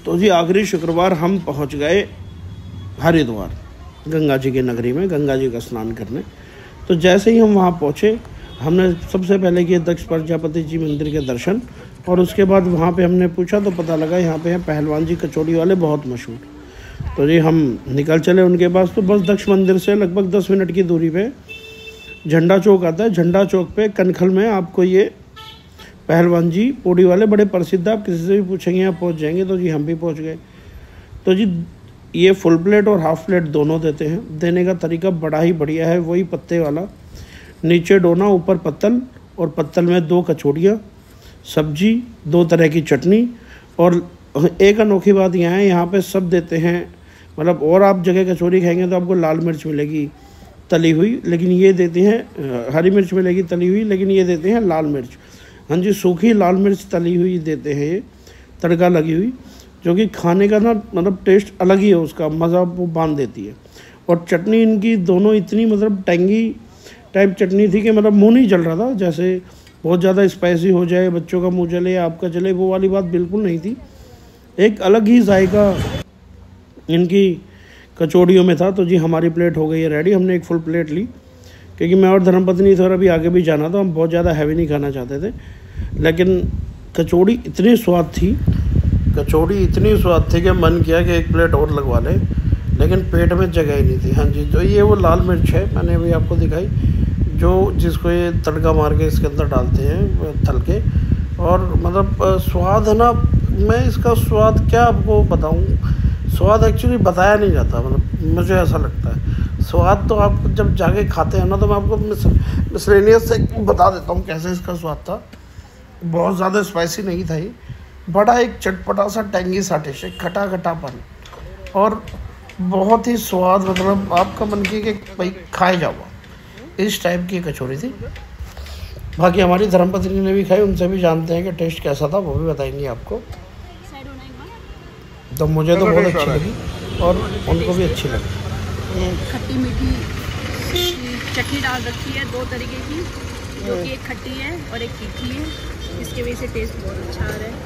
तो जी आखिरी शुक्रवार हम पहुंच गए हरिद्वार, गंगा जी की नगरी में गंगा जी का स्नान करने। तो जैसे ही हम वहां पहुंचे, हमने सबसे पहले किए दक्ष प्रजापति जी मंदिर के दर्शन, और उसके बाद वहां पे हमने पूछा तो पता लगा यहाँ पे हैं पहलवान जी कचौड़ी वाले, बहुत मशहूर। तो जी हम निकल चले उनके पास। तो बस दक्ष मंदिर से लगभग 10 मिनट की दूरी पे झंडा चौक आता है। झंडा चौक पे कनखल में आपको ये पहलवान जी पोड़ी वाले बड़े प्रसिद्ध, आप किसी से भी पूछेंगे आप पहुंच जाएंगे। तो जी हम भी पहुंच गए। तो जी ये फुल प्लेट और हाफ प्लेट दोनों देते हैं। देने का तरीका बड़ा ही बढ़िया है, वही पत्ते वाला, नीचे डोना ऊपर पत्तल, और पत्तल में 2 कचौड़ियाँ, सब्जी, 2 तरह की चटनी। और एक अनोखी बात यहाँ है, यहाँ पे सब देते हैं, मतलब और आप जगह कचौड़ी खाएंगे तो आपको लाल मिर्च मिलेगी तली हुई, लेकिन ये देते हैं हरी मिर्च मिलेगी तली हुई, लेकिन ये देते हैं लाल मिर्च। हाँ जी, सूखी लाल मिर्च तली हुई देते हैं, ये तड़का लगी हुई, जो कि खाने का ना मतलब टेस्ट अलग ही है, उसका मज़ा वो बांध देती है। और चटनी इनकी दोनों इतनी मतलब टेंगी टाइप चटनी थी कि मतलब मुंह नहीं जल रहा था, जैसे बहुत ज़्यादा स्पाइसी हो जाए, बच्चों का मुंह जले आपका जले, वो वाली बात बिल्कुल नहीं थी। एक अलग ही जायका इनकी कचौड़ियों में था। तो जी हमारी प्लेट हो गई है रेडी। हमने एक फुल प्लेट ली, क्योंकि मैं और धर्मपत्नी थोड़ा अभी आगे भी जाना था, हम बहुत ज़्यादा हैवी नहीं खाना चाहते थे। लेकिन कचौड़ी इतनी स्वाद थी, कचौड़ी इतनी स्वाद थी कि मन किया कि एक प्लेट और लगवा ले, लेकिन पेट में जगह ही नहीं थी। हाँ जी, तो ये वो लाल मिर्च है, मैंने अभी आपको दिखाई, जो जिसको ये तड़का मार के इसके अंदर डालते हैं तल के। और मतलब स्वाद है ना, मैं इसका स्वाद क्या आपको बताऊं, स्वाद एक्चुअली बताया नहीं जाता, मतलब मुझे ऐसा लगता है। स्वाद तो आप जब जाके खाते हैं ना, तो मैं आपको मिसलेनियस से बता देता हूँ कैसे इसका स्वाद था। बहुत ज़्यादा स्पाइसी नहीं था ये, बड़ा एक चटपटा सा टेंगी सा टेस्ट, एक खटा खटापन, और बहुत ही स्वाद, मतलब आपका मन की कि भाई खाए जाओ, इस टाइप की कचौड़ी थी। बाकी हमारी धर्मपत्नी ने भी खाई, उनसे भी जानते हैं कि टेस्ट कैसा था, वो भी बताएंगे आपको। तो मुझे तो बहुत अच्छी लगी और उनको भी अच्छी लगी। खट्टी मीठी चटनी डाल रखी है 2 तरीके की, जो कि एक खट्टी है और एक तीखी है, इसके वजह से टेस्ट बहुत अच्छा आ रहा है।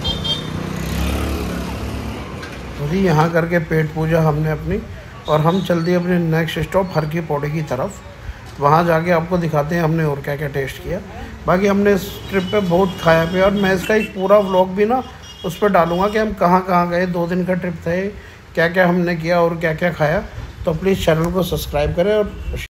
तो जी यहाँ करके पेट पूजा हमने अपनी, और हम चल दिए अपने नेक्स्ट स्टॉप हर की पौड़ी की तरफ। वहाँ जाके आपको दिखाते हैं हमने और क्या क्या टेस्ट किया। बाकी हमने इस ट्रिप पे बहुत खाया पिया, और मैं इसका एक पूरा व्लॉग भी ना उस पर डालूंगा कि हम कहाँ कहाँ गए, 2 दिन का ट्रिप था, क्या क्या हमने किया और क्या क्या खाया। तो प्लीज़ चैनल को सब्सक्राइब करें और